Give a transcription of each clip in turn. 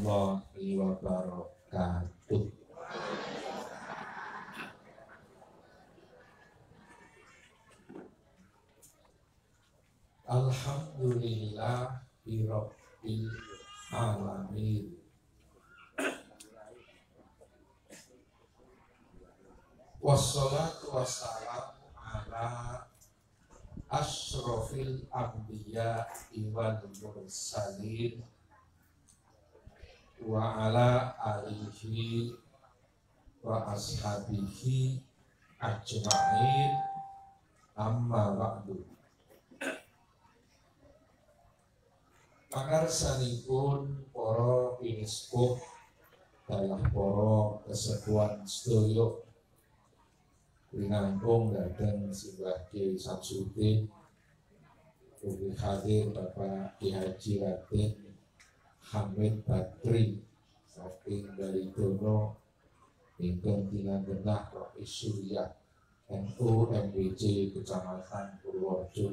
warahmatullahi wabarakatuh. Alhamdulillah birabbil alamin. Wassalatu wassalamu ala asyrofil anbiya'i wal mursalin wa ala alihi wa ashabihi ajma'in, amma ba'du. Pangarsanipun para pinispuh dalah para kesekuan sedaya Rinangkung datang Simbah Kiai Samsudin, ugi hadir Bapak Ki Haji Raden Hamid Badri saking Baritono ingkang tinanggenah Rois Surya NU MBC Kecamatan Purworejo.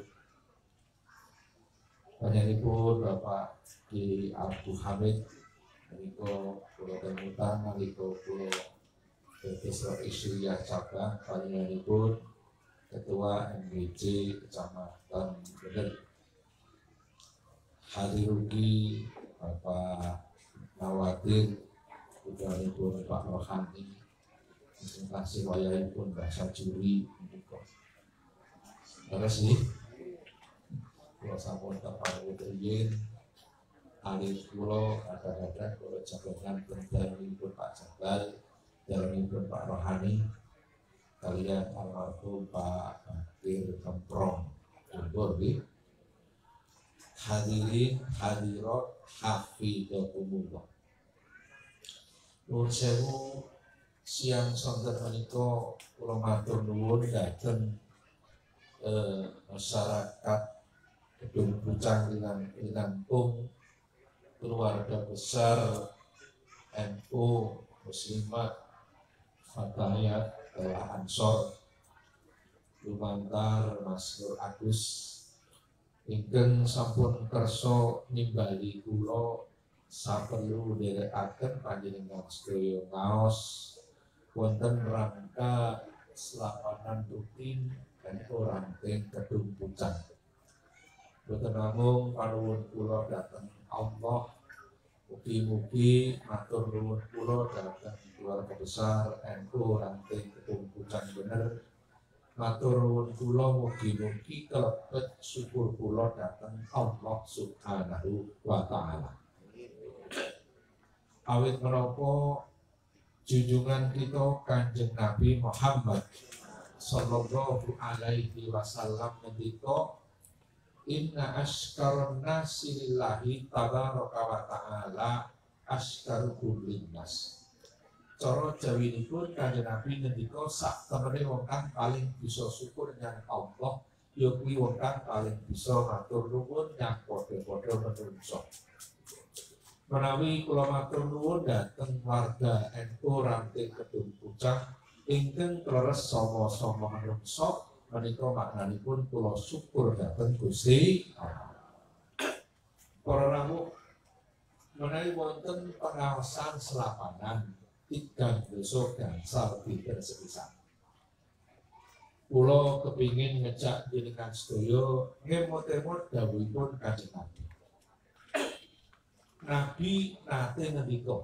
Panjenenganipun Bapak Ki Abdul Hamid menika kula temutan nalika kula dados Rois Surya cabang, panjenenganipun Ketua MBC Kecamatan Bener. Hadir ugi Bapak Nawadir, putripun Pak Rohani, presentasi wayahipun bahasa Juri menika. Terus nggih kula sampun tepangu riyin alis kula kadang-kadang kula jagongan tentangipun Pak Jabal, dalamipun Pak Rohani kalian almarhum Pak Bakir Kemprong. Jambur nggih. Hadirin hadirat hafizakumullah. Nuwun sewu, siang sonten menika kula matur nuwun dhateng masyarakat Gedung Pucang Rinangkung, keluarga besar NU Muslimat Fatayat telah Ansor, lumantar Mas Nur Agus ingkang sampun kersa nimbali kula saperlu nderekaken panjenengan sedaya ngaos wonten rangka selapanan rutin NU Ranting Gedung Pucang. Boten namung panuwun kula dhateng Allah, mugi-mugi matur nuwun kula dhateng keluarga besar NU Ranting Gedung Pucang Bener. Matur nuwun kula mugi-mugi kelebet syukur kula dhateng Allah Subhanahu wa taala. Awit menapa junjungan kita Kanjeng Nabi Muhammad sallallahu alaihi wasallam ngendika, inna asykaron nasi lillahi tabaraka wa ta'ala asykarukum linnas. Cara jawinipun Kanjeng Nabi ngendika sak temene wong kang paling bisa syukur nyang Allah ya kuwi wong kang paling bisa matur nuwun nyang padha-padha manungsa. Menawi kula matur nuwun dhateng warga NU Ranting Gedung Pucang ingkang leres sama-sama manungsa, menika maknanipun kula syukur dhateng Gusti Allah. Para rawuh, menawi wonten pengawasan selapanan tigang dosa gangsal pinten sepisan. Kula kepingin ngejak jenengan sedaya ngemot-emot dawuhipun Kanjeng Nabi. Nabi nate ngendika,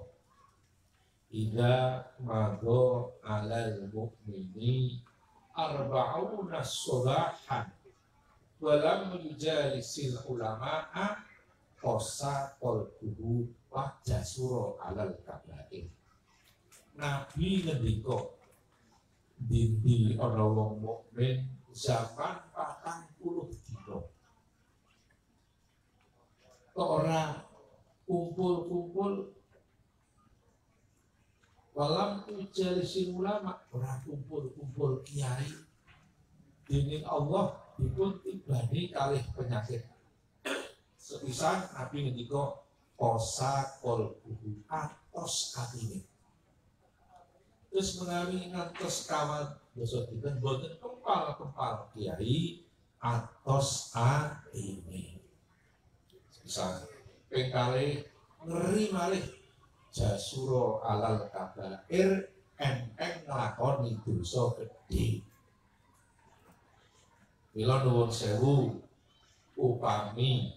idza madha alal mukmini arba'una sholahan walam yujalisil ulama'a qasa qalbuhu wa jasura alal kabair. Nabi ngendika, dinti ana wong mukmin zaman 40 dina kok ora kumpul-kumpul, walam ujalisin ulama, ora kumpul-kumpul kiai, dening Allah dipun tibani kalih penyakit. Sepisan Nabi ngendika qasa qalbuhu, atos atine. Terus menawi ngantos kawat dosa dinten boten kempal-kempal kiai atos atine. Sepisan ping kalih ngeri malih jasuro alal kabair enteng nglakoni dosa gedhe. Mila nuwun sewu, upami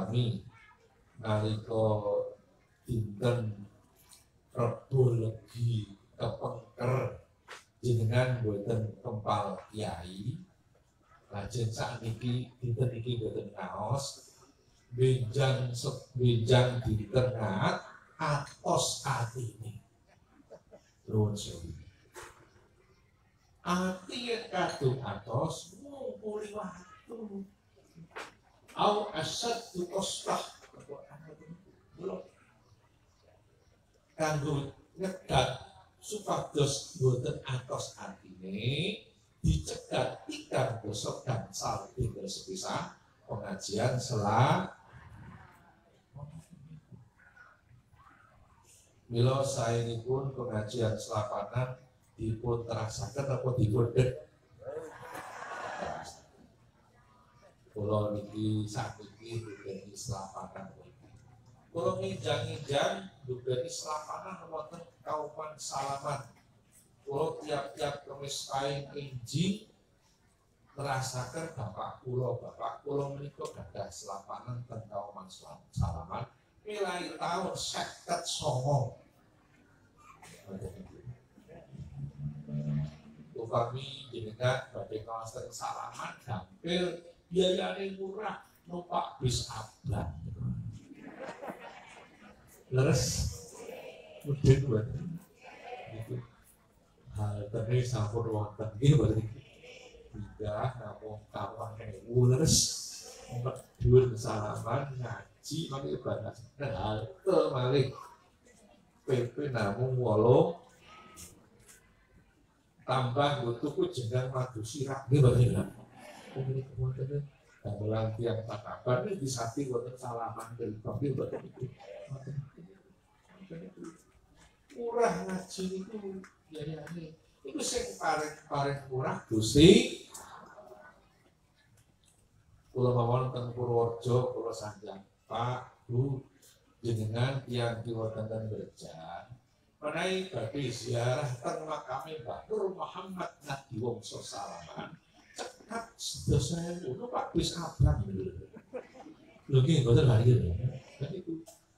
nalika dinten Rebo Legi kepengker jenengan boten kempal kiai, lajeng sakniki dinten iki boten ngaos, benjang dinten ngat atos atine. Nuwun sewu. Ati yen kadung atos ngumpuli waktu. Au asyaddu qasdah kanggo nyegat supados boten atos atine dicegat tigang dosa gangsal dinten sepisah pengajian mila saenipun pengajian selapanan dipun terasaken apa dipun dek. Kula niki sakniki dugeni selapanan. Kula nginjang-injang dugeni selapanan wonten Kauman Salaman. Kula tiap-tiap kemis paing injing merasakan bapak kula menika gadah selapanan teng Kauman Salaman milai tahun 59. Upami jenengan badhe kawasan Salaman gampil biayane murah numpak bis abang. Leres mudin buat itu hal tadi sampun wonten nggih boten iki. Tidak namung kawan leres medhur Salaman ngaji mangke ibadah halte malih PP namung 8 tambah tuku jenengan madu sirah nggih boten. Ini kemudian damelan tiang takapan ini disati wonten Salaman dari pambil boten itu. Murah ngaji itu biayane. Itu sing paling murah Gusti. Kula mawon teng Purworejo kula sanjang Pak Bu jenengan tiyang kiwa tenten Berjan. Menawi badhe ziarah teng makame Mbah Nur Muhammad Nabi Wongso Salaman. Cekat sedasa itu Pak bis abang lho nggih boten lari lho. Itu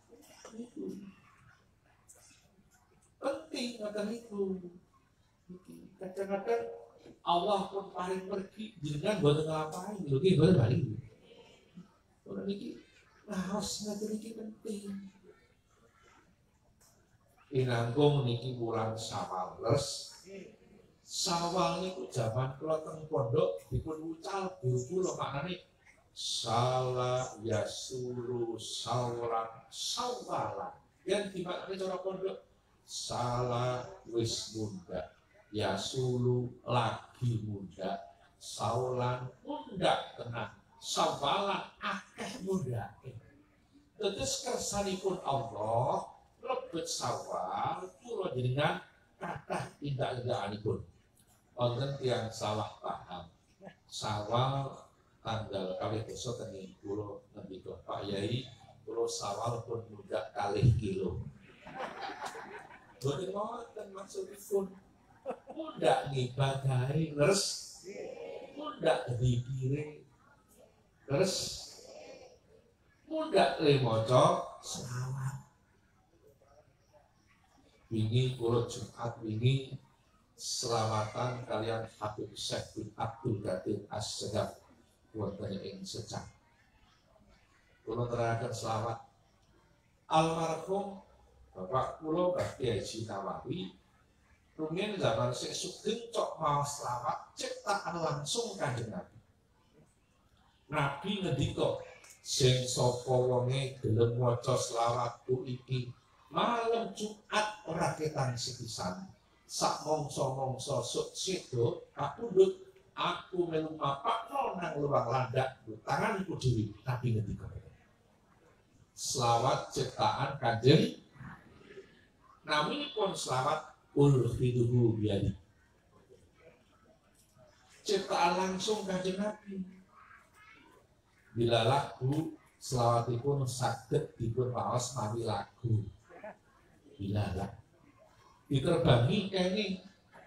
penting ngoten itu. Kadang-kadang Allah pun paling pergi jenengan boten nglampahi lho nggih boten lari. Ora niki raos ngoten iki penting. Inanggung niki wulan Syawal les. Sawal niku jaman kula teng pondok dipun wucal guru kula maknane sala yasulu sawalan sawalan. Yen dimaknani cara pondok sala wis munda, yasulu lagi munda, sawalan munda tenang, sawalan akeh mundake. Tetes kersanipun Allah lebet sawal kula jenengan kathah tindak-tindakanipun. Wonten tiyang salah paham. Sawal tanggal kalih dasa tenging kula ngendika Pak Yai, kula sawal pun mudak kalih kilo. Boten ngoten maksudipun. Mudak ngibadahi leres. Mudak dipire. Leres. Mudak le maca selawat. Wingi kula Jumat wingi selamatan kalian Habib Syekh bin Abdul Qadir As-Segaf wonten ing Secang. Kula terangkan selawat almarhum Bapak kula Mbah Kyai Haji Nawawi rumiyin zaman sik sugeng cok maos selawat ciptaan langsung Kanjeng Nabi. Nabi ngendika sing sapa wonge gelem maca selawatku iki malam Jumat ora ketan sepisan sak mongso-mongso sok sedo kapundhut aku melu mapakno nang luwang landak tanganku dhewe. Nabi ngendika selawat ciptaan Kanjeng naminipun selawat ulhiduhu biyadi ciptaan langsung Kanjeng Nabi. Bila lagu selawatipun saged dipun waos mawi lagu Ilalah. Diterbangi kayaknya.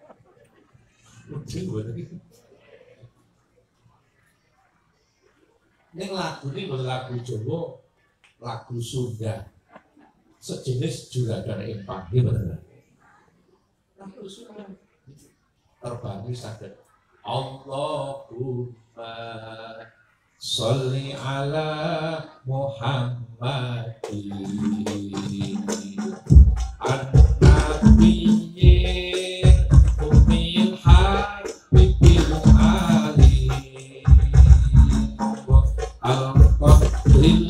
Ini lagu ini bukan lagu Jawa, lagu Sunda. Sejenis juragan empang, gimana? Lagu Sunda. Terbangi sadar. Allahumma sholli ala Muhammadin an-nabiyyin umil habibil alim al-qabril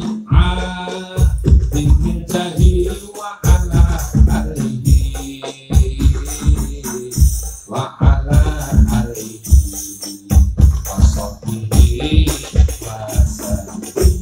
a'adil jahi wa ala alihi wa ala alihi wa sahbihi wa sallam.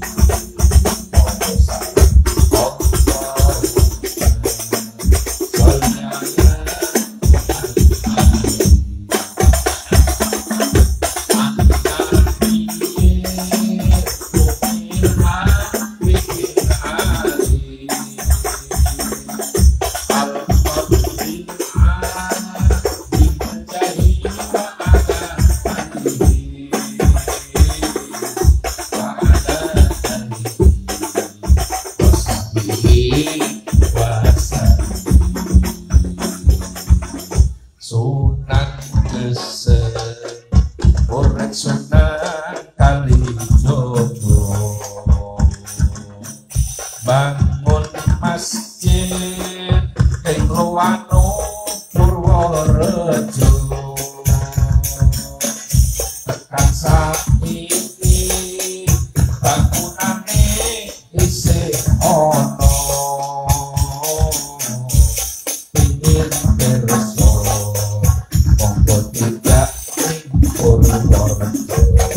Bangun masjid ing Lowano Purworejo tekan saiki bangunane isih ono pinggir kerso monggo tidak ing Purworejo.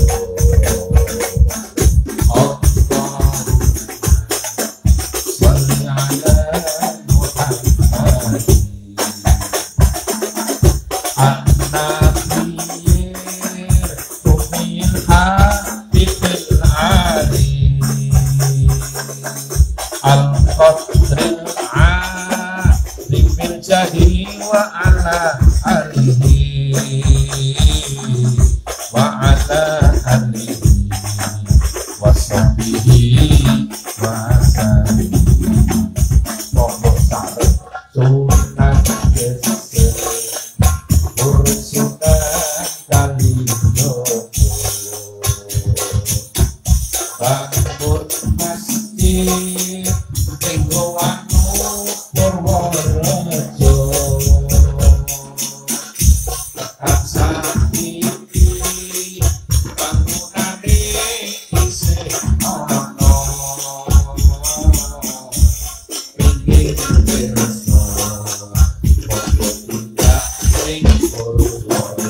Al-Qatril a'limil jahi wa ala alihi wa ala alihi wa sahbihi wa sallam. Pokok sarep sunat gesek ursunan Kalijogo bangun masjid ing Lowano Purworejo tekan saiki bangunane isih ono pinggir kerso monggo tidak ing Purworejo.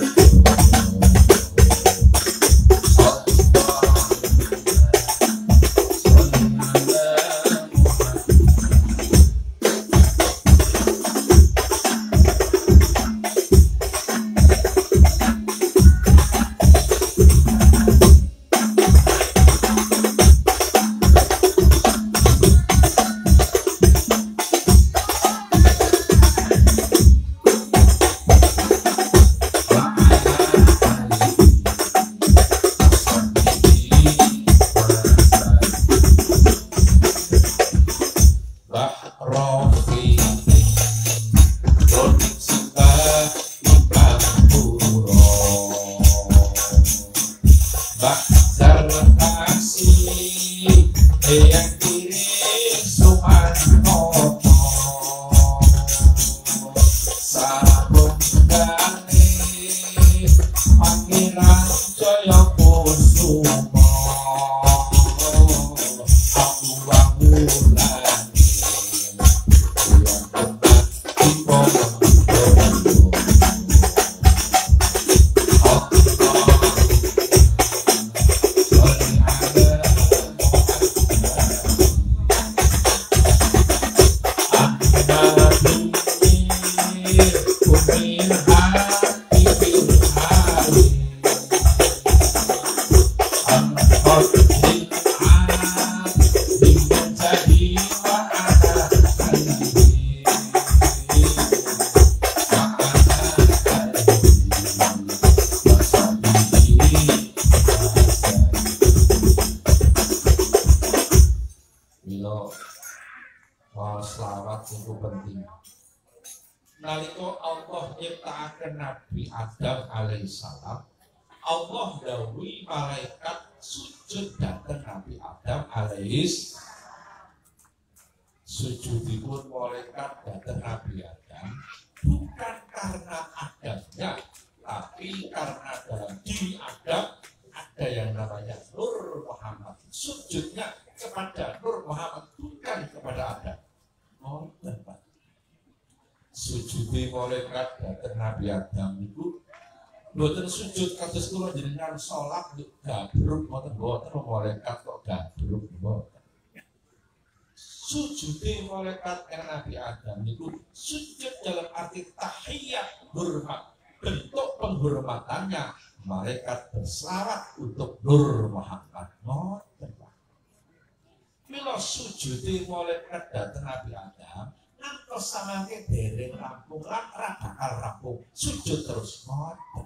Yang diri Sumarno sabun gani Pangeran Jayakusuma aku bangunani yang benar di selawat itu penting. Nalika Allah nyiptakaken Nabi Adam alaihissalam, Allah dawuhi malaikat sujud dhateng Nabi Adam alaihissalam. Sujudipun malaikat dhateng Nabi Adam bukan karena Adamnya, tapi karena dalam diri Adam ada yang namanya Nur Muhammad. Sujudnya kepada Nur Muhammad, bukan kepada Adam. Oh, Bapak. Sujudi malaikat dhateng Nabi Adam itu mboten sujud kados kula jenengan salat gabruk mboten malaikat kok gabruk mboten. Sujudi malaikat Nabi Adam itu sujud dalam arti tahiyat hormat, bentuk penghormatannya malaikat berselawat untuk Nur Muhammad. Mboten. Mila sujudi malaikat dhateng Nabi Adam ngantos samangke dereng rampung lan ora bakal rampung sujud terus mboten.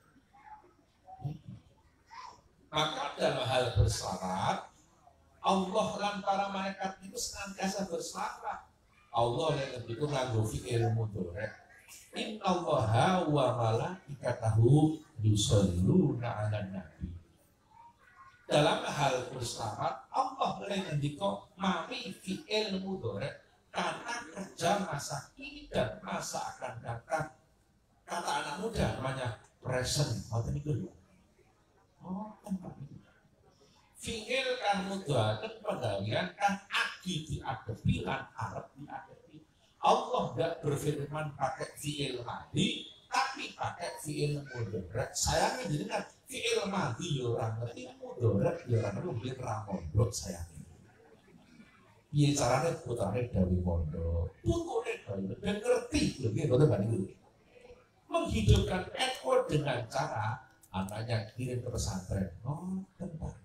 Maka dalam hal berselawat Allah lan para malaikat itu senantiasa berselawat. Allah yang itu nganggo fi'il mudhari. Innallaha wa malaikatahu yusholluna 'alan nabi. Dalam hal berselawat Allah yang ngendika mami fi'il mudhari karena kerja masa kini dan masa akan datang. Kata anak muda namanya present. Ngoten niku lho. Oh, tempat itu. Fi'il kan mudhari penggawean kan agi diadepi lan arep diadepi. Allah tidak berfirman pakai fi'il madhi, tapi pakai fi'il mudhari. Sayangnya jadi kan fi'il madhi ya ora ngerti, mudhari ya ora ngerti, ra mondok sayangnya. Piye carane putrane Dawi Mondo, putune Dawi ben ngerti lho piye ngoten niku. Menghidupkan Eko dengan cara anaknya kirim ke pesantren. Oh, tempat.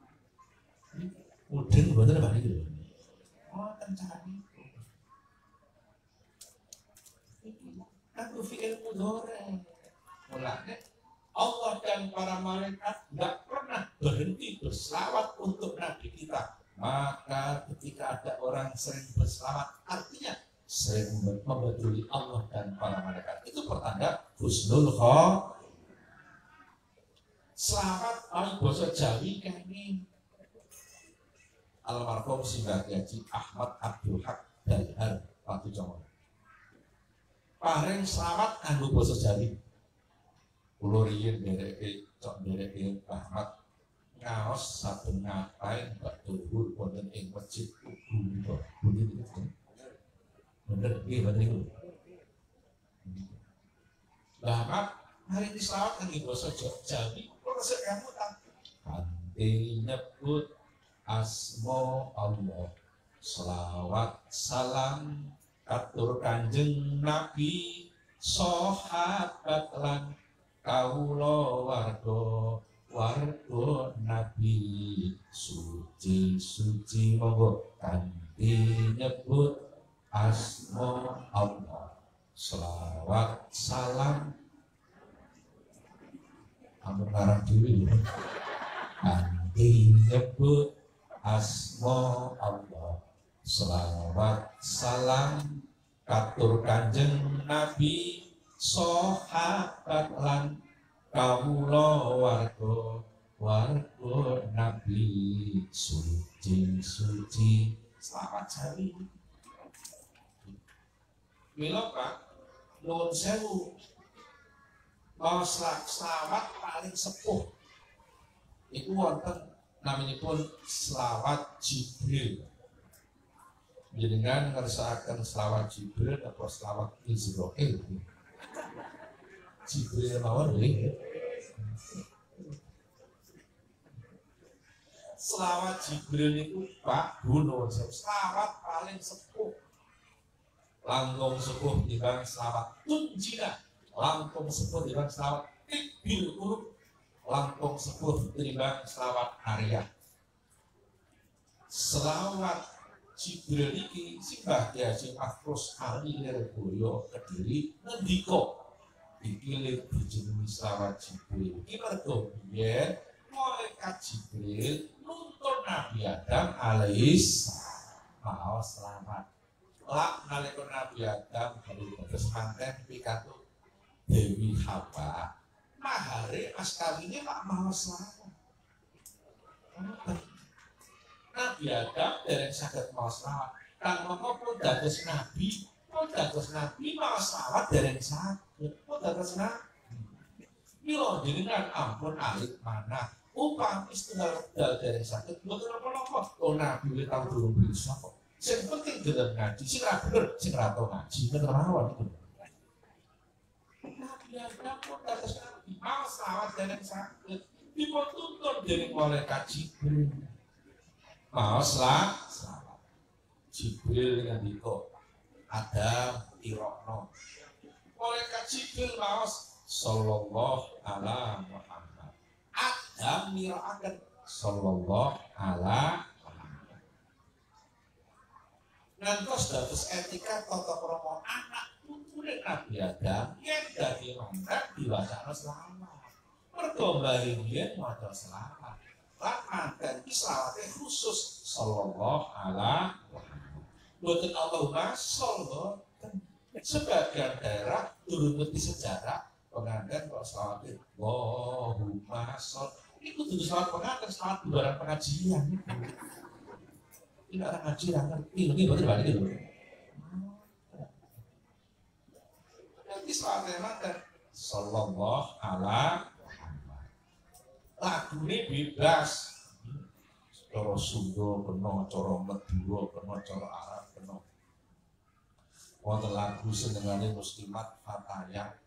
Mudeng mboten Pak niku. Oh, tencane. Aku fi'il mudhari. Mulane Allah dan para malaikat enggak pernah berhenti berselawat untuk Nabi kita. Maka ketika ada orang sering berselawat, artinya sering membetuli Allah dan para malaikat. Itu pertanda husnul khotimah. Selawat al basa Jawi kene. Almarhum Simbah Haji Ahmad Abdul Haq Dalhar Patu Jawa. Paring selawat nganggo basa Jawi. Kula riyen dereke cok dereke Ahmad ngaos saben ngapain Pak Tuhur wonten ing masjid Ugu bunyi itu. Bener nggih bener niku. Ahmad hari ini selawat nganggo basa Jawi, kula sik kamu tak kanthi nyebut asma Allah, selawat salam katur Kanjeng Nabi, sahabat lan kawula warga Nabi, suci monggo kanthi nyebut asma Allah, selawat salam ampun ngarang dhewe kanthi nyebut asma Allah, selawat salam katur Kanjeng Nabi, sahabat lan kawula warga Nabi, suci selawat Jawi. Mila Pak nuwun sewu, selawat paling sepuh iku wonten naminipun selawat Jibril. Jenengan ngersakaken selawat Jibril apa selawat Israil? Jibril mawon nggih. Selawat Jibril itu Pak Gunung, selawat paling sepuh. Langkung sepuh dibanding selawat Tunjina, langkung sepuh dibanding selawat Ibil Qulub, langkung sepuh dibanding selawat Arya. Selawat Jibril iki Simbah Haji Afros Ali Lirboyo Kediri ngendika dipilih dijenengi selawat Jibril. Iki mergo biyen malaikat Jibril nuntun Nabi Adam alaihissalam mau selamat. Lak nalika Nabi Adam terus manten pikatu Dewi Hawa. Mahare mas kawine lak maos lawan. Nabi Adam dereng saged maos lawan. Kang mongko pun dados nabi maos lawan dereng saged. Pun dados nabi. Mila jenengan ampun alit manah. Upami setunggal dal dereng saged mboten napa-napa. Oh nabi wis tau durung bisa kok. Sing penting gelem ngaji, sing ra bener, sing ra tau ngaji, bener mawon iku. Nabi Adam pun dados nabi, maos lawan dereng saged, dipun tuntun dening malaikat Jibril. Maos lawan. Jibril ngendika, Adam irokno. Malaikat Jibril maos sallallahu alaihi Muhammad. Adam nirakaken sallallahu alaihi ngantos dados etika tata krama anak putune Nabi Adam yen dadi mantan diwacana selawat. Mergo bari biyen maca selawat. Lan manten iki selawate khusus sallallahu alaihi wasallam. Boten Allahumma sholli. Sebagian daerah durung ngerti sejarah pengantin kok selawate Allahumma sholli. Iku kudu selawat pengantin, selawat barang pengajian. Tidak orang ngaji, orang ngerti, ini betul balik itu. Nanti soalnya mantan, sallallahu alaihi Muhammad. Lagu ini bebas. Coro Sunda kena, coro Madura kena, coro Arab kena. Wonten lagu senengane muslimat Fatayah,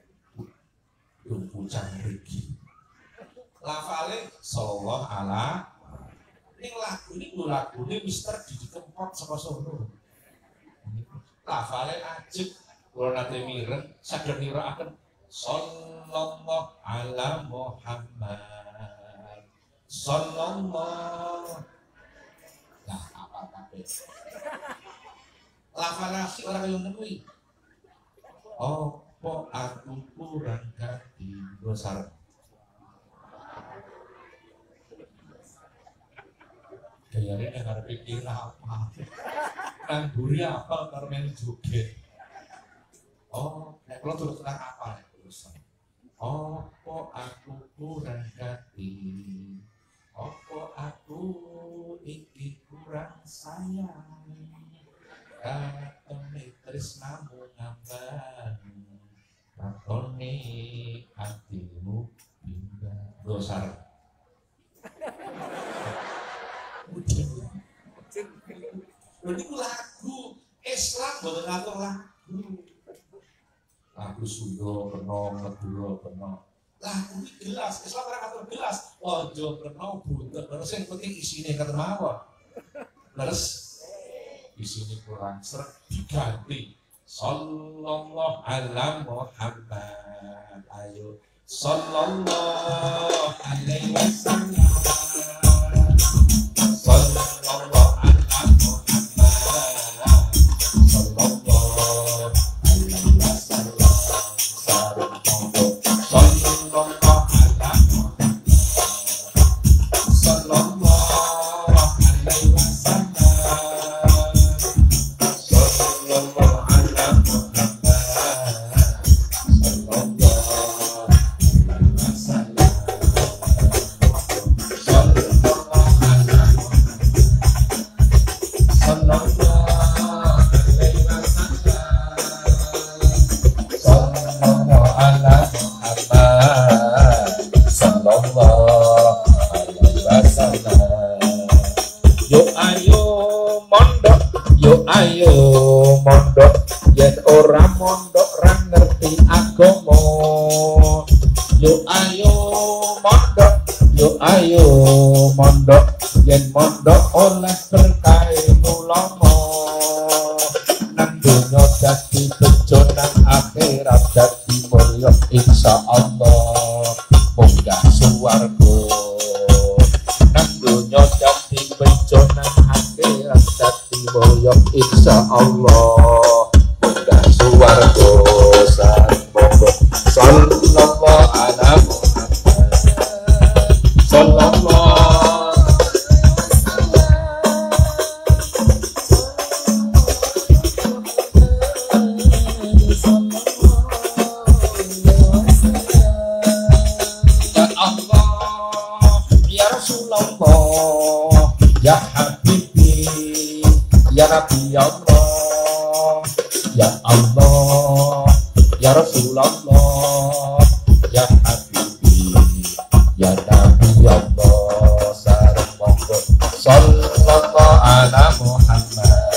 Pucang Rigi. Lafale sallallahu alaihi. Ini lagu ini Mister Didi Kempot saka Solo. Lafale ajib, kula nate mireng saged nirakaken sallallahu ala Muhammad. Sallallahu. Nah, apa kabeh. Lafale asik ora kaya ngono kuwi. Apa aku kurang gati besar. Kayaknya yang harus pikir apa kan buri apa kalau main joget. Oh, kalau terus terang apa tulisan? Opo aku kurang hati, opo aku iki kurang sayang, katone tresnamu ngambang, katone hatimu pindah dosar. Ini lagu Islam boten ngatur lagu Sunda kena, Madura kena. Lagu ini gelas, Islam ora ngatur gelas. Ojo kena buntet, terus yang penting isine kata mawon. Terus isine kurang seret diganti. Sallallahu alaihi Muhammad. Ayo sallallahu alaihi wasallam. Sallallahu alaihi Muhammad. Sallallahu alaihi wasallam. Sallallahu alaihi Muhammad. Sallallahu alaihi wasallam. Sallallahu alaihi mondok yen ora mondok ra ngerti agama. Yo ayo mondok yen mondok oleh berkah ulama. Nang donya dadi bejo nang akhirat dadi mulya insyaallah munggah swarga. Nang donya dadi bejo nang akhirat dadi mulya insyaallah munggah swarga. Sallallahu alaihi Muhammad. Sallallahu Allah, ya Allah, ya Rasulullah, ya Habibi, ya Nabi Allah, sareng monggo sallallahu ala Muhammad,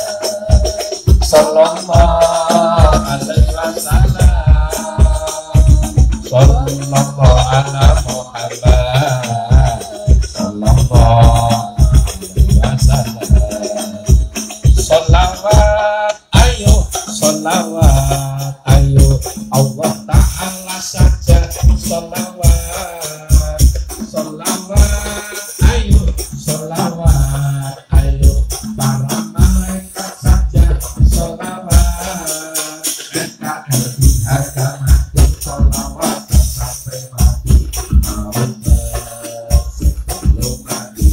sallallahu alaihi wasallam, sallallahu ala Muhammad, sallallahu alaihi wasallam. Sholawat ayo, sholawat ayo, Allah Ta'ala saja. Sholawat, sholawat ayo, sholawat ayo, para malaikat saja. Sholawat, NKRI harga mati, sholawat sampai mati, mau sebelum mati.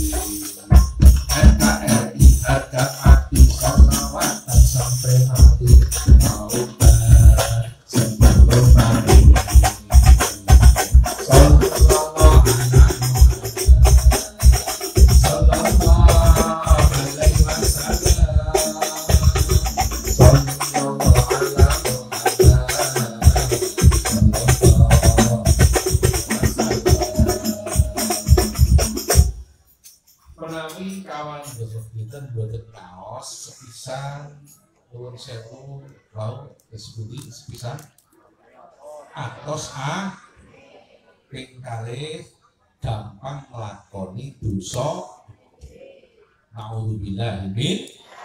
NKRI harga mati, sholawat sampai mati, mau sebelum mati. Menawi kawan besok kita buatan kaos sepisan nuwun sewu wau disebut sepisan atos ping kalih gampang nglakoni dosa naudzubillah min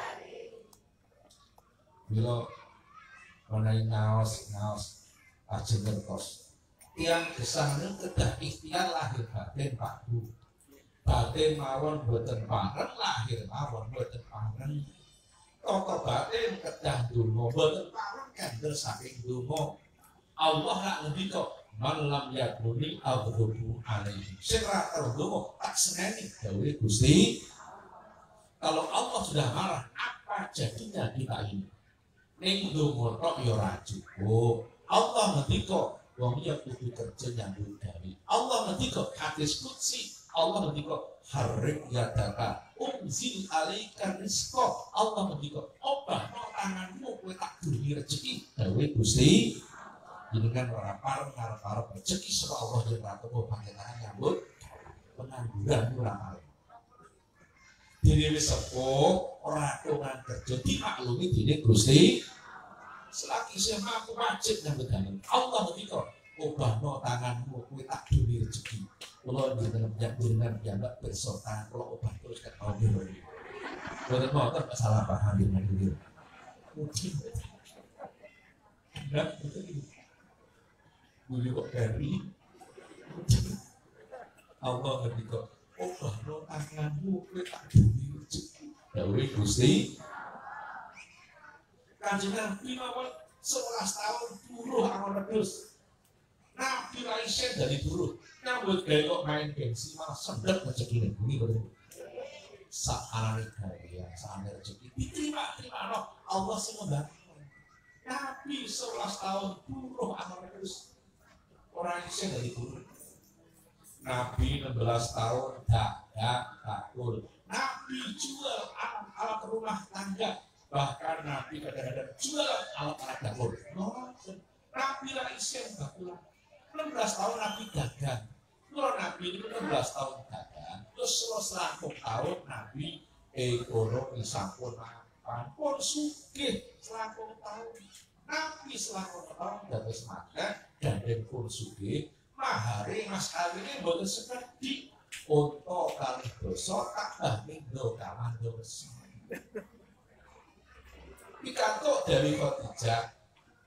bila menawi ngaos ajeng ngertos tiyang gesahna kedah ikhtiar lahir batin Pak Bu. Batin mawon boten pareng, lahir mawon boten pareng. Tata batin kedah donga boten pareng kandel saking donga. Allah lak ngendika man lam yakuni aghdabu alaihi. Sing ra terdonga tak seneni dawuhe Gusti. Kalau Allah sudah marah, apa jadinya kita ini? Ning donga tok ya ora cukup. Allah ngendika wong ya kudu kerja nyambut gawe. Allah ngendika hadis qudsi. Allah ngendika harik yadaka umzil alaika rizqa. Allah ngendika obah tanganmu kowe tak beri rezeki dawuhe Gusti. Ini kan ora pareng arep rezeki saka Allah yen ora teko pakai tangan nyambut pengangguran ora pareng. Dene wis sepuh ora tungan kerja dimaklumi dening Gusti. Selagi saya mampu wajib nyambut gawe. Allah ngendika obahno tanganmu kowe tak beri rezeki. Kalau di dalam jangan dianggap berserta kalau obat terus kan tahu dulu. Bukan mau kan salah paham dengan dulu. Mungkin enggak betul. Boleh kok dari Allah ketika obat lo tanganmu kita beri rezeki. Dawuhe Gusti. Kanjeng Nabi mawon 11 tahun buruh amal terus. Nabi Raisya dari buruh. Nyambut gawe kok main gengsi malah sedek rezeki ini betul. Saane gawe saane rezeki diterima no. Allah sing membantu. Nabi 11 tahun buruh amal terus. Orang Indonesia dari buruh. Nabi 16 tahun dagang bakul. Nabi jual alat rumah tangga. Bahkan Nabi kadang-kadang jual alat-alat dapur. Nabi Raisya bakul. 16 tahun Nabi dagang. Kalau Nabi itu 16 tahun dagang, terus 100 tahun Nabi ekonomi sampun mapan, pun sugih 100 tahun. Nabi 100 tahun dados makan dan pun sugih, mahare mas kawine mboten sekedhik. Unta kalih dosa tak minggo kawan dosa. Pikantuk dari Khadijah.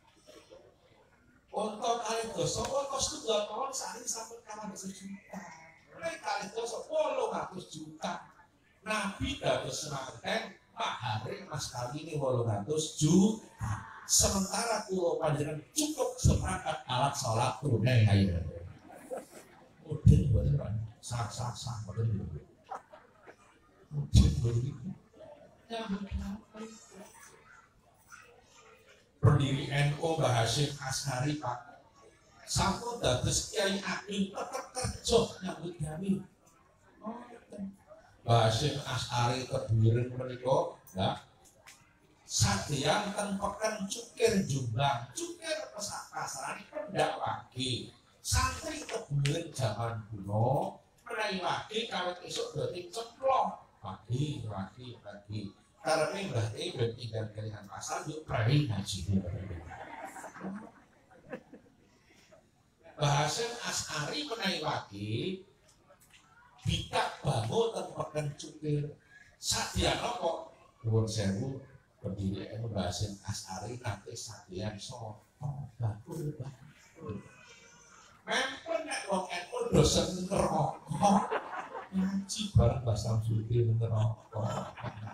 Untuk kali dosa, untuk setunggal tahun saat ini sampai kawan 1 juta. Mereka kali dosa 800 juta. Nabi dados semanten mahare mas kali ini 800 juta. Sementara pulau panjenengan cukup seperangkat alat sholat tunai air. Mungkin beneran sah bener. Mungkin begitu. Pendiri NU Mbah Hasyim Asy'ari Pak sampun dados Kyai Ageng tetep kerja nyambut gawe. Mbah Hasyim Asy'ari keburen menika, ya. Sadeyan ten peken cukir Jombang, cukir pasarane pendak wage. Santri kebulen jaman kuno menawi wage kawit esuk dadi cemplong. Wage. Karepe Mbah E ben tinggal kelingan pasar yuk prei ngaji. Bahasan As'ari menawi wage bitak bangun ten peken cukir. Sadeyan kok nuwun sewu pendiri bahasan As'ari nanti sadeyan so bakul. Mempun nek wong NU dosen neraka. Ngaji bareng Mbah Samsudin neraka.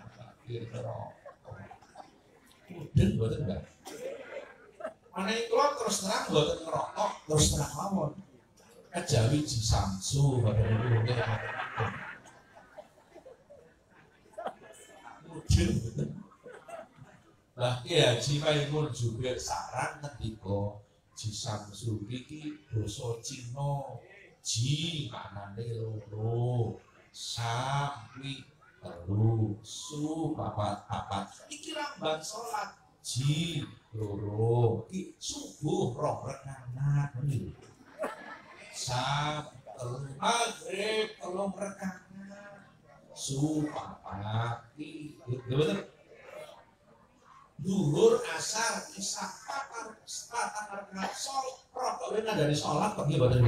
Mudeng mboten Mbah. Menawi kula terus terang mboten ngerokok, terus terang mawon. Kejawi Ji Samsu mboten niku. Mudeng mboten. Lah Ki Haji Maimun Jubir saran ngendika Ji Samsu iki basa Cina. Ji maknane loro, sam kuwi telu, su papat. Iki lambang salat. Ji loro, iki subuh roh rekanan. Sam telu, maghrib telung rekanan. Su papat iki bener. Duhur asar isya papat rekaat sol roh kowe dari salat kok iki boten.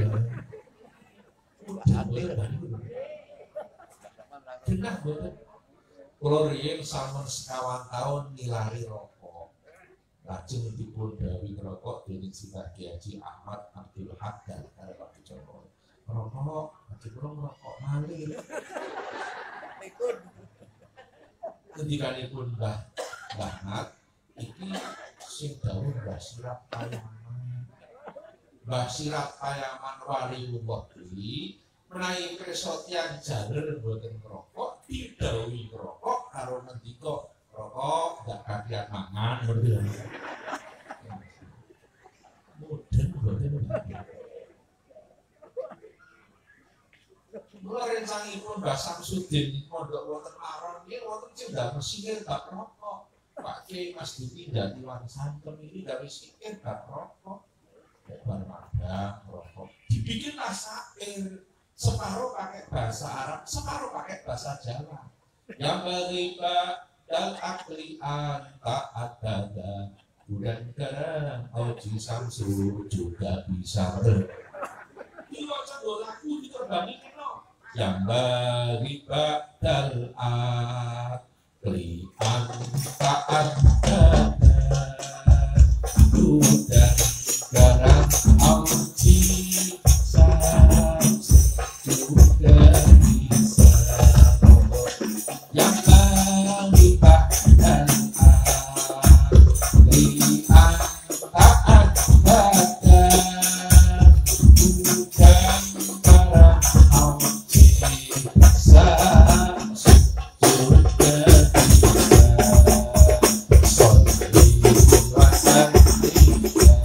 Genah boten. Kula riyen sampun sekawan taun nilari rokok. Lajeng dipun dawuhi rokok dening Sinten Ki Haji Ahmad Abdul Haddad karo Pak Joko. Rokok, Haji kula ngrokok malih. Kendikanipun Mbah Ahmad iki sing dawuh Mbah Sirap Payaman. Mbah Sirap Payaman waliullah kuwi menawi pirsa tiyang jaler boten ngrokok didhawuhi ngrokok karo ngendika rokok gak kakian mangan mboten. Mudeng boten. Kula rencangipun Mbah Samsudin mondok wonten Aron nggih wonten Cendal Mesir gak rokok. Pak Kiai Mas Duki dadi Santem ini gawe sikir gak rokok. Bar madang rokok. Dibikinlah syair separuh pakai bahasa Arab, separuh pakai bahasa Jawa. Yang beriba dan aklian tak ada bulan garam Haji Samsu juga bisa diwaca lagu diterbangi kena. Yang beriba dan aklian tak ada bulan garam Haji Samsu juga bisa. Yang melipat dan aklian tak ada bukan para Haji Samsu juga bisa. Salli wa sallim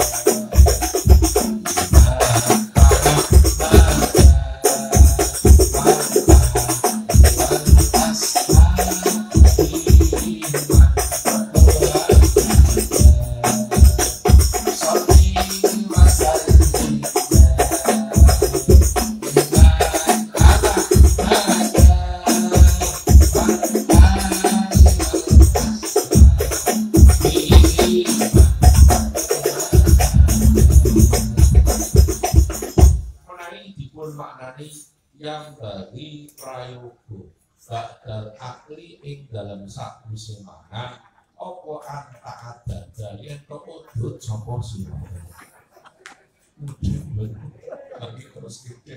yang bagi prayoga bakal akli ing dalam sak musim mangan apa anta ada dari ento udut sapa sira mudeng lagi terus kita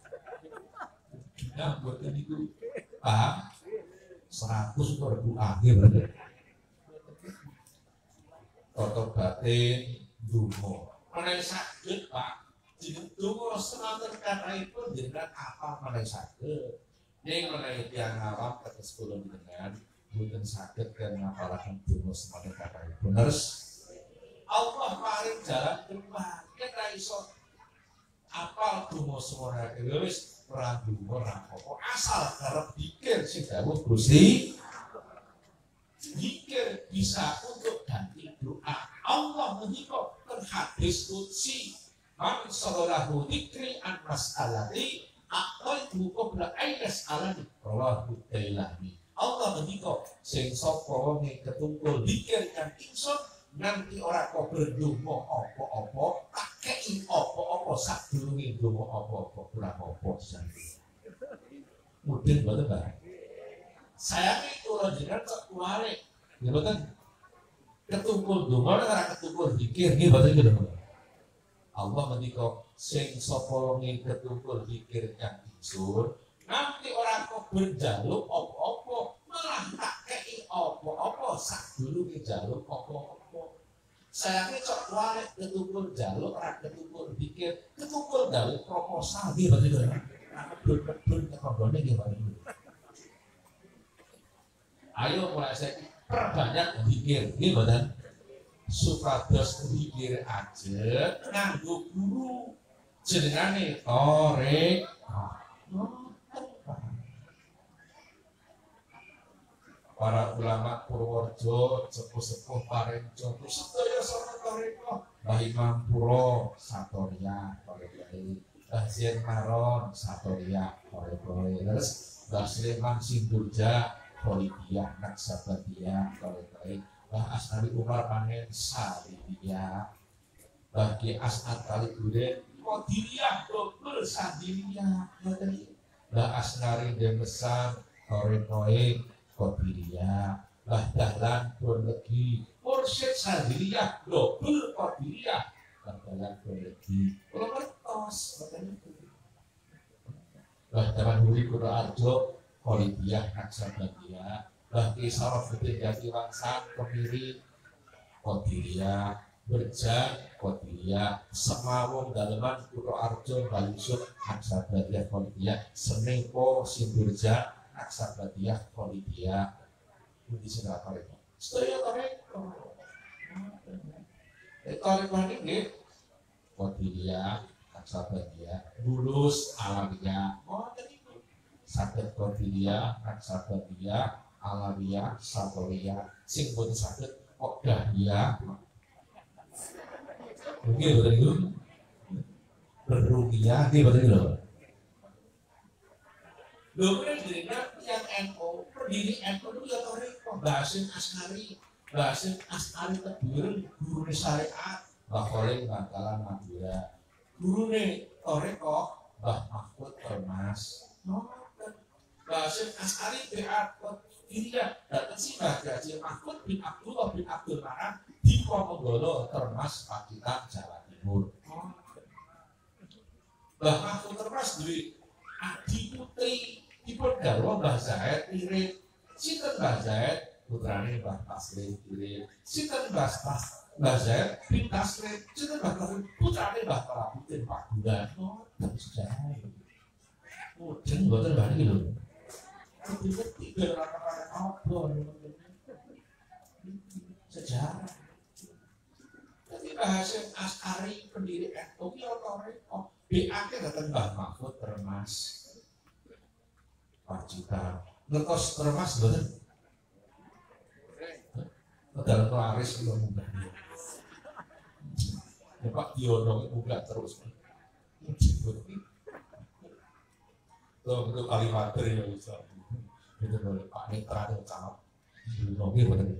nah buat niku paham 100 ribu akhir toto batin dungo menawi saged Pak jeneng donga semanten kataipun jenengan apa menawi saged ning menawi tiyang awam kados kula jenengan boten saged kan ngapalaken donga semanten kataipun terus Allah paring jalan keluar nek ra iso apal donga semanten wis ora donga ora apa asal arep dikir sing dawuh Gusti zikir bisa untuk ganti doa. Allah menyikap hadis qudsi man sallallahu dzikri an mas'alati aqaitu qabla ayas alani rawahu Dailami. Allah menyikap sing sapa wong ketungkul zikir kan ingsun nanti ora kok berdonga apa-apa tak kei apa-apa sadurunge donga apa-apa ora apa-apa santai. Mudin boten Pak. Saya itu jenengan kok kuwale. Ya boten ketungkul donga ora ketungkul zikir nggih boten gitu. Allah menika sing sapa wong ketungkul zikir kang ingsun nanti ora kok berjaluk apa-apa malah tak kei apa-apa sadurunge jaluk apa-apa. Saya ini cok kuali ketungkul jaluk ora ketungkul zikir ketungkul jaluk proposal nggih boten gitu. Kedun kerombone nggih boten. Ayo mulai saya perbanyak zikir nggih boten. Supados zikir aja nganggo guru jenengane Torek. Para ulama Purworejo, sepuh-sepuh Parenco, sedaya sono Toreko, Mbah Imam Puro, Satoria, Toreko, Mbah Zien Maron, Satoria, Toreko, terus Mbah Sleman Sindurja, Polibia, Naksabadia, Toreko, Mbah Asnari Umar Panen, Salibia, Mbah Ki Asnat Kali Guden, Kodiriah, Dobel Sadiria, Mbah Asnari Demesan, Toreko, Qadiriyah, Mbah Dahlan Bonlegi, Mursyid Sadiriyah, Dobel Qadiriyah, Mbah Dahlan Bonlegi, kalau ngertos, makanya itu. Mbah Daman Huri Kuroarjo, Polibiyah Naksabadiyah, Mbah Kisarofuddin Jati Wangsan, Kemiri, Qadiriyah, Berjan, Qadiriyah, Semawung Daleman Kuroarjo, Mbah Yusuf, Naksabadiyah, Polibiyah, Senepo, Sindurja, Naksabadiyah, Polibia, Budi Sedara Toreko. Sedaya Toreko. Toreko ini Polibia, Naksabadiyah, Bulus, Alawiyah. Oh, tadi itu. Sakit Polibia, Naksabadiyah, Alawiyah, Satoria. Sing pun sakit Okdahiyah. Mungkin betul itu. Berrugiah, ini betul itu. Kemudian dirinya yang NU, pendiri NU itu ya Toreko, Basim Asnari, Basim Asnari Teburen, guru syariat, Mbah Kholil Bangkalan Madura, guru Toreko, Mbah Mahfud Termas, Basim Asnari Beat Iriya, datang si Mbah Gaji Mahfud bin Abdullah bin Abdul Manan di Ponorogo Termas, Pacitan, Jawa Timur. Mbah Mahfud Termas dari Adi Putri dipun garwa Mbah Zaid irit, sinten Mbah Zaid putrane Mbah Taslim irit, sinten Mbah Zaid bin Taslim, sinten Mbah Taslim putrane Mbah Talabuddin Pagungan. Oh, sejarah. Mudeng mboten Mbah niki lho. Ngerti ben ora apa sejarah. Jadi Mbah Hasyim Asy'ari pendiri NU ki Toreko, BAK datang Mbah Mahfud Termas. Pacitan, ngertos Termas betul. Padahal Klaris itu mudah. Ya Pak Diono mudah terus. Tuh itu kalimat ya bisa. Itu boleh Pak Mitra itu cakap. Diono betul.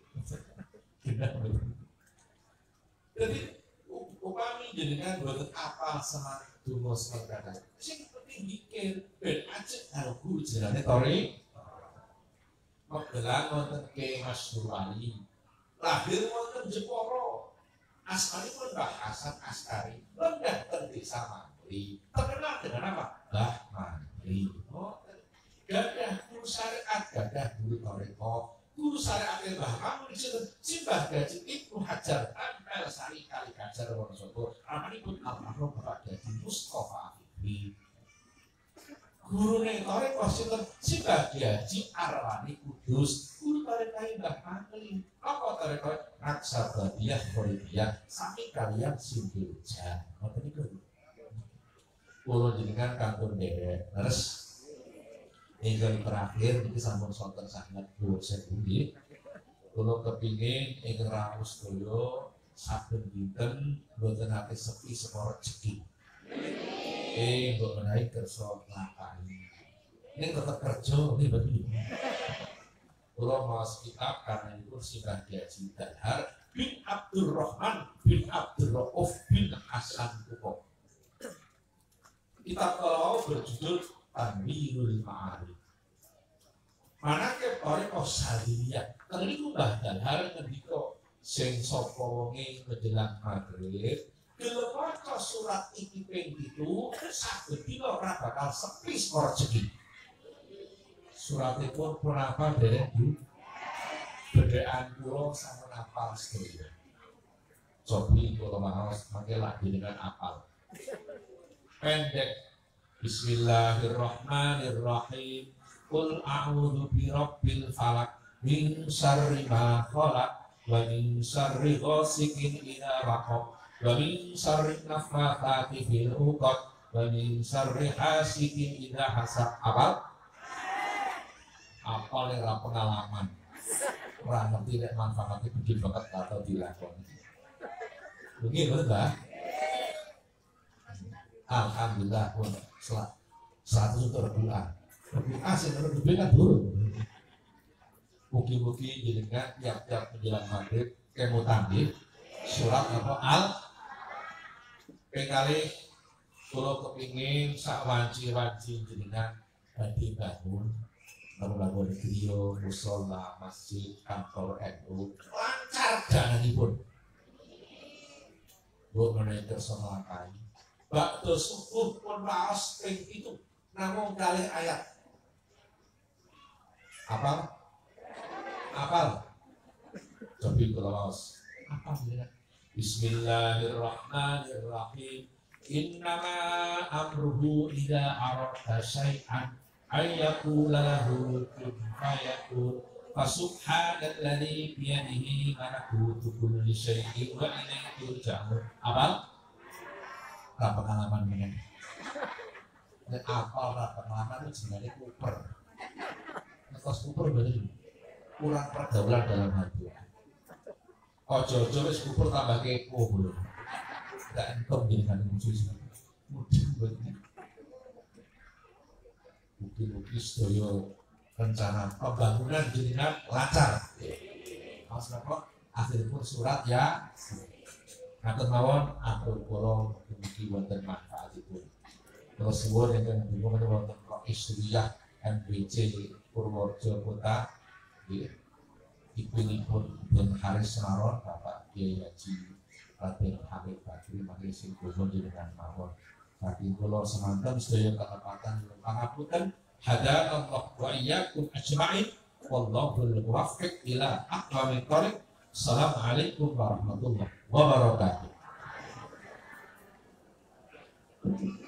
Jadi upami jenengan boten apa semangat dungo semangat. Sing mikir ben ajeng karo guru jenenge Tori. Megelang wonten Ki Masyhur Ali. Lahir wonten Jepara. Asalipun Mbah Hasan Askari. Lenggah ten Desa Mantri. Terkenal dengan apa? Mbah Mantri. Oh, gadah guru syariat, gadah guru Toreko. Guru syariat Mbah Mamun sinten? Simbah Gaji Ibnu Hajar Ampel Sari Kali Kajar Wonosobo. Ramanipun almarhum Bapak Gaji Mustofa Fikri. Guru Toreko sinten? Simbah Gaji Arwani Kudus. Guru Toreko Mbah Mangli. Apa Toreko? Naksabadiyah Polibiyah sami kalian Sindurja. Ngoten niku. Kula jenengan kantun dewek. Terus ingkang terakhir iki sampun sonten sanget dhuwur sepundi. Kula kepingin ing rawuh sedaya saben dinten mboten ate sepi saka rezeki. Mbok menawi kersa nglakoni. Ning tetep kerja nggih mboten. Kula maos kitab karena itu Sibah Diaji Dalhar bin Abdurrahman bin Abdurrauf bin Hasan Kuko. Kitab kalau berjudul Tanwirul Ma'arif. Manake Thariqah Saliliyah. Kali niku Mbah Dalhar ngendika sing sapa wonge menjelang maghrib gelem maca surat iki ping 7 saged dina ora bakal sepi saka rezeki. Suratipun pun apa dereng Bu? Bedhekan kula sampun apal sedaya. Cobi kula maos mangke lak jenengan apal. Pendek. Bismillahirrahmanirrahim. Qul a'udzu birabbil falaq min syarri ma khalaq wa min syarri ghasiqin idza waqab wa min syarri naffatsati fil 'uqad wa min syarri hasidin idza hasad. Apal ora pengalaman. Ora ngerti nek manfaatnya gede banget atau dilakoni. Begitu Mbak. Alhamdulillah pun 100 untuk berdoa. Berdoa sih kalau berdoa dulu. Mugi-mugi jenengan tiap-tiap menjelang maghrib kemu tanding surat apa al pekali kalau kepingin sak wanci-wanci jenengan badhe bangun bangun griya musala masjid kantor NU lancar dananipun. Bu menawi kersa nglakoni bakda subuh pun maos ping 7 namung kalih ayat. Apal? Cobi kula maos. Apa jenengan? Bismillahirrahmanirrahim. Innama amruhu idza arada syai'an ayyakula lahu kun fayakun. Fasubhanalladzi biyadihi malakutu kulli syai'in wa ilaihi turja'un. Apal? Ra pengalaman meneh. Nek apal ra pengalaman itu jenenge kuper. Nek kuper berarti kurang pergaulan dalam hati. Ojo-ojo wis kuper tambah kepo lho. Gak entuk jenengan musuh. Mudah banget. Mugi-mugi sedaya rencana pembangunan jenengan lancar. Mas kok akhiripun surat ya. Ngaten mawon atur kula mugi wonten manfaatipun. Terus suwun ingkang dipun wonten kok Istriyah MBC Purworejo Kota nggih. Ibunipun Den Haris Senaron Bapak Kyai Haji Raden Habib Bakri mangke sing kula jenengan mawon. Saking kula semanten sedaya ketepatan pangapunten hadanallahu wa iyyakum ajma'in wallahul muwaffiq ila aqwamit thoriq. Assalamualaikum warahmatullahi wabarakatuh.